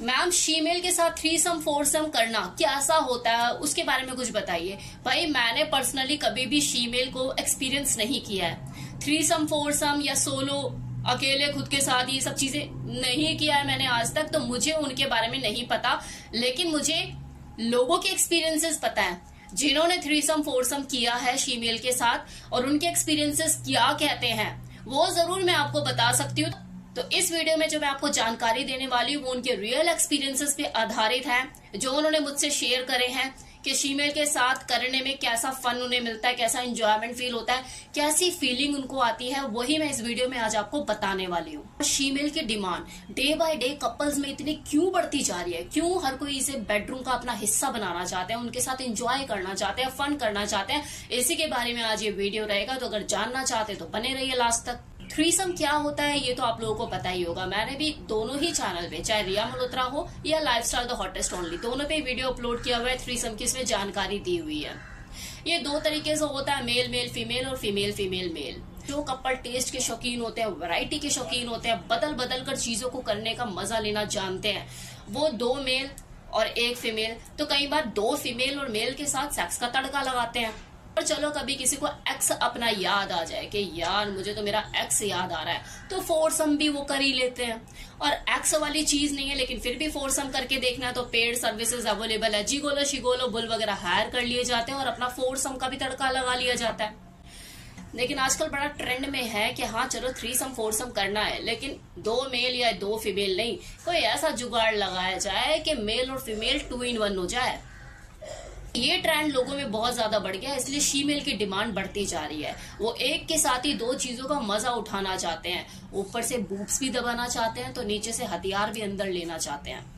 Ma'am female के साथ threesome foursome करना कैसा होता है उसके बारे में कुछ बताइए। भाई मैंने पर्सनली कभी भी फीमेल को एक्सपीरियंस नहीं किया है। थ्रीसम फोरसम या सोलो अकेले खुद के साथ ये सब चीजें नहीं किया है मैंने आज तक, तो मुझे उनके बारे में नहीं पता। लेकिन मुझे लोगों के एक्सपीरियंसेस पता है जिन्होंने थ्रीसम फोरसम किया है फीमेल के साथ, और उनके एक्सपीरियंसेस क्या कहते हैं वो जरूर मैं आपको बता सकती हूँ। तो इस वीडियो में जो मैं आपको जानकारी देने वाली हूँ वो उनके रियल एक्सपीरियंसेस पे आधारित है, जो उन्होंने मुझसे शेयर करे हैं कि फीमेल के साथ करने में कैसा फन उन्हें मिलता है, कैसा एंजॉयमेंट फील होता है, कैसी फीलिंग उनको आती है, वही मैं इस वीडियो में आज आपको बताने वाली हूँ। फीमेल की demand day by day couples में इतनी क्यों बढ़ती जा रही है, क्यों हर कोई इसे बेडरूम का अपना हिस्सा बनाना चाहते हैं, उनके साथ एंजॉय करना चाहते हैं, फन करना चाहते हैं, इसी के बारे में आज ये वीडियो रहेगा। तो अगर जानना चाहते तो बने रहिए लास्ट तक। थ्रीसम क्या होता है ये तो आप लोगों को पता ही होगा। मैंने भी दोनों ही चैनल पे, चाहे रिया मल्होत्रा हो या लाइफस्टाइल द हॉटेस्ट ओनली, दोनों पे वीडियो अपलोड किया हुआ है। थ्रीसम की इसमें जानकारी दी हुई है। ये दो तरीके से होता है, मेल मेल फीमेल और फीमेल फीमेल मेल। जो कपल टेस्ट के शौकीन होते हैं, वैरायटी के शौकीन होते हैं, बदल बदल कर चीजों को करने का मजा लेना जानते हैं, वो दो मेल और एक फीमेल, तो कई बार दो फीमेल और मेल के साथ सेक्स का तड़का लगाते हैं। और चलो कभी किसी को एक्स अपना याद आ जाए कि यार मुझे तो मेरा एक्स याद आ रहा है, तो फोरसम भी वो कर ही लेते हैं। और एक्स वाली चीज नहीं है लेकिन फिर भी फोरसम करके देखना है तो पेड सर्विसेज अवेलेबल है। जिगोलो शिगोलो बुल वगैरह हायर कर लिए जाते हैं और अपना फोरसम का भी तड़का लगा लिया जाता है। लेकिन आजकल बड़ा ट्रेंड में है कि हाँ चलो थ्रीसम फोरसम करना है, लेकिन दो मेल या दो फीमेल नहीं, कोई ऐसा जुगाड़ लगाया जाए कि मेल और फीमेल 2 in 1 हो जाए। ये ट्रेंड लोगों में बहुत ज्यादा बढ़ गया है, इसलिए फीमेल की डिमांड बढ़ती जा रही है। वो एक के साथ ही दो चीजों का मजा उठाना चाहते हैं, ऊपर से बूब्स भी दबाना चाहते हैं तो नीचे से हथियार भी अंदर लेना चाहते हैं।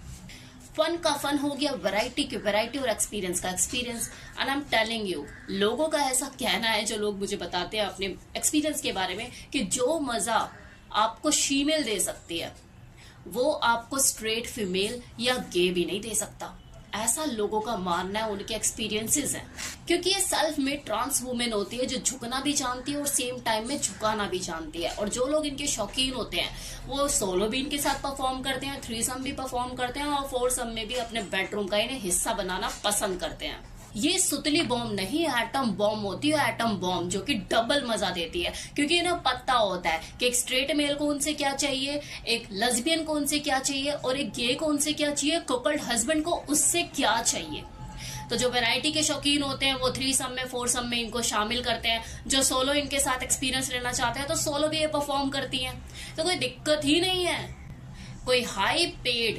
फन का फन हो गया, वैरायटी की वैरायटी और एक्सपीरियंस का experience. And I am telling you, लोगों का ऐसा कहना है, जो लोग मुझे बताते हैं अपने एक्सपीरियंस के बारे में, कि जो मजा आपको फीमेल दे सकती है वो आपको स्ट्रेट फीमेल या गे भी नहीं दे सकता। ऐसा लोगों का मानना है, उनके एक्सपीरियंसेस हैं। क्योंकि ये सेल्फ मेड ट्रांस वुमेन होती है जो झुकना भी जानती है और सेम टाइम में झुकाना भी जानती है। और जो लोग इनके शौकीन होते हैं वो सोलो भी इनके साथ परफॉर्म करते हैं, थ्रीसम भी परफॉर्म करते हैं और फोरसम में भी अपने बेडरूम का इन्हें हिस्सा बनाना पसंद करते हैं। ये सुतली बॉम्ब नहीं, एटम बॉम्ब होती है, एटम बॉम्ब, जो कि डबल मजा देती है। क्योंकि इन्हें पता होता है कि एक स्ट्रेट मेल को उनसे क्या चाहिए, एक लेस्बियन को उनसे क्या चाहिए और एक गे को उनसे क्या चाहिए, कपल्ड हस्बैंड को उससे क्या चाहिए। तो जो वैरायटी के शौकीन होते हैं वो थ्रीसम में फोरसम में इनको शामिल करते हैं। जो सोलो इनके साथ एक्सपीरियंस लेना चाहते हैं तो सोलो भी ये परफॉर्म करती हैं, तो कोई दिक्कत ही नहीं है। कोई high paid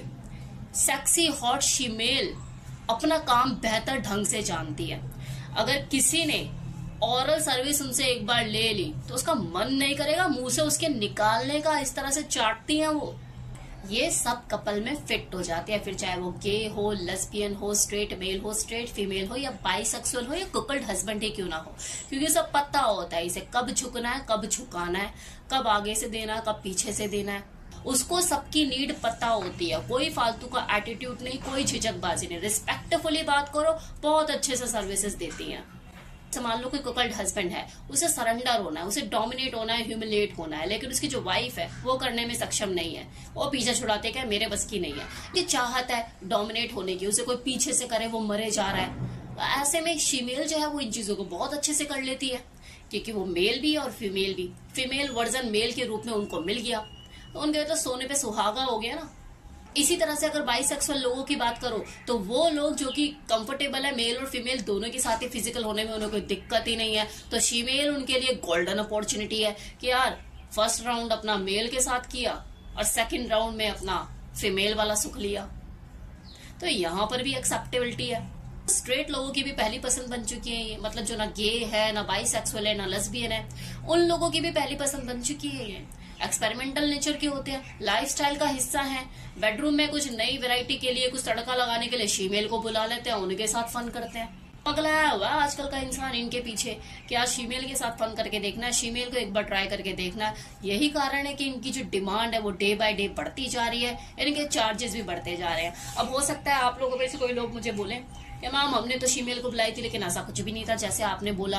sexy hot female अपना काम बेहतर ढंग से जानती है। अगर किसी ने ओरल सर्विस उनसे एक बार ले ली तो उसका मन नहीं करेगा मुंह से उसके निकालने का, इस तरह से चाटती हैं वो। ये सब कपल में फिट हो जाते हैं, फिर चाहे वो गे हो, लेस्बियन हो, स्ट्रेट मेल हो, स्ट्रेट फीमेल हो या बाइसेक्सुअल हो या कपल्ड हस्बैंड ही क्यों ना हो। क्योंकि सब पता होता है इसे कब झुकना है, कब झुकाना है, कब आगे से देना है, कब पीछे से देना है। उसको सबकी नीड पता होती है। कोई फालतू का एटीट्यूड नहीं, कोई झिझकबाजी नहीं, रिस्पेक्टफुली बात करो, बहुत अच्छे से सर्विसेज देती हैं। मान लो कोई कपल्ड हस्बैंड है, उसे सरेंडर होना है, उसे डोमिनेट होना है, ह्यूमिलेट होना है, लेकिन उसकी जो वाइफ है वो करने में सक्षम नहीं है, वो पीछे छुड़ाते क्या मेरे बस की नहीं है। ये चाहत है डोमिनेट होने की, उसे कोई पीछे से करे वो मरे जा रहा है। तो ऐसे में फीमेल जो है वो इन चीजों को बहुत अच्छे से कर लेती है, क्योंकि वो मेल भी और फीमेल भी, फीमेल वर्जन मेल के रूप में उनको मिल गया, तो उनके तो सोने पे सुहागा हो गया ना। इसी तरह से अगर बाइसेक्सुअल लोगों की बात करो तो वो लोग जो कि कंफर्टेबल है मेल और फीमेल दोनों के साथ ही फिजिकल होने में, उन्हें कोई दिक्कत ही नहीं है, तो फीमेल उनके लिए गोल्डन अपॉर्चुनिटी है कि यार फर्स्ट राउंड अपना मेल के साथ किया और सेकंड राउंड में अपना फीमेल वाला सुख लिया। तो यहाँ पर भी एक्सेप्टेबिलिटी है। स्ट्रेट लोगों की भी पहली पसंद बन चुकी है ये, मतलब जो ना गे है, ना बाइसेक्सुअल है, ना लेस्बियन है, उन लोगों की भी पहली पसंद बन चुकी है ये। एक्सपेरिमेंटल नेचर के होते हैं, लाइफस्टाइल का हिस्सा है। बेडरूम में कुछ नई वैरायटी के लिए, कुछ तड़का लगाने के लिए फीमेल को बुला लेते हैं, उनके साथ फन करते हैं। पगलाया हुआ आजकल का इंसान इनके पीछे कि आज फीमेल के साथ फन करके देखना है, फीमेल को एक बार ट्राई करके देखना है। यही कारण है कि इनकी जो डिमांड है वो डे बाय डे बढ़ती जा रही है, इनके चार्जेस भी बढ़ते जा रहे हैं। अब हो सकता है आप लोगों में से कोई लोग मुझे बोले कि मैम हमने तो फीमेल को बुलाई थी लेकिन ऐसा कुछ भी नहीं था जैसे आपने बोला।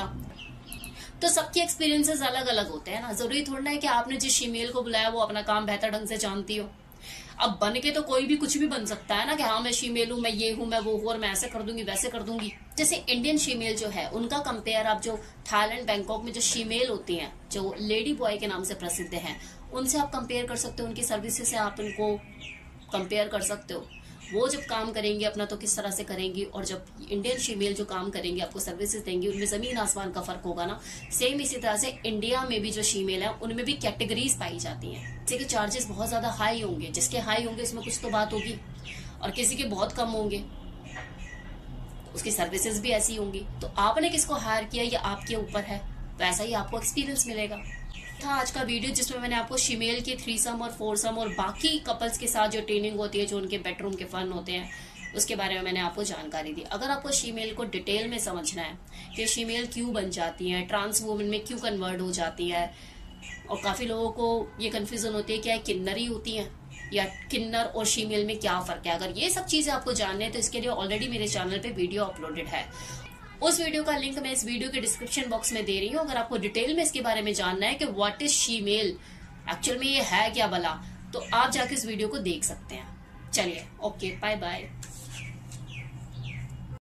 तो सबके एक्सपीरियंसेस अलग अलग होते हैं ना, जरूरी थोड़ा है कि आपने जिस फीमेल को बुलाया वो अपना काम बेहतर ढंग से जानती हो। अब बन के तो कोई भी कुछ भी बन सकता है ना, कि हाँ मैं फीमेल हूँ, मैं ये हूँ, मैं वो हूँ, और मैं ऐसे कर दूंगी वैसे कर दूंगी। जैसे इंडियन फीमेल जो है उनका कंपेयर आप जो थाईलैंड बैंकॉक में जो फीमेल होती हैं जो लेडी बॉय के नाम से प्रसिद्ध हैं उनसे आप कंपेयर कर सकते हो, उनकी सर्विसेज से आप उनको कंपेयर कर सकते हो। वो जब काम करेंगे अपना तो किस तरह से करेंगी, और जब इंडियन फीमेल जो काम करेंगे आपको सर्विसेज देंगी, उनमें जमीन आसमान का फर्क होगा ना। सेम इसी तरह से इंडिया में भी जो फीमेल है उनमें भी कैटेगरीज पाई जाती हैं। किसी के चार्जेस बहुत ज्यादा हाई होंगे, जिसके हाई होंगे उसमें कुछ तो बात होगी, और किसी के बहुत कम होंगे उसकी सर्विसेज भी ऐसी होंगी। तो आपने किसको हायर किया ये आपके ऊपर है, वैसा ही आपको एक्सपीरियंस मिलेगा। था आज का वीडियो जिसमें मैंने आपको फीमेल के थ्रीसम और फोरसम और बाकी कपल्स के साथ जो ट्रेनिंग होती है, जो उनके बेडरूम के फन होते हैं, उसके बारे में मैंने आपको जानकारी दी। अगर आपको फीमेल को डिटेल में समझना है कि फीमेल क्यों बन जाती है, ट्रांस वुमेन में क्यों कन्वर्ट हो जाती है, और काफी लोगों को ये कंफ्यूजन होती है क्या किन्नरी होती है या किन्नर और फीमेल में क्या फर्क है, अगर ये सब चीजें आपको जानने हैं तो इसके लिए ऑलरेडी मेरे चैनल पे वीडियो अपलोडेड है। उस वीडियो का लिंक मैं इस वीडियो के डिस्क्रिप्शन बॉक्स में दे रही हूँ। अगर आपको डिटेल में इसके बारे में जानना है कि व्हाट इज फीमेल, एक्चुअल में ये है क्या भला, तो आप जाके इस वीडियो को देख सकते हैं। चलिए, ओके, बाय बाय।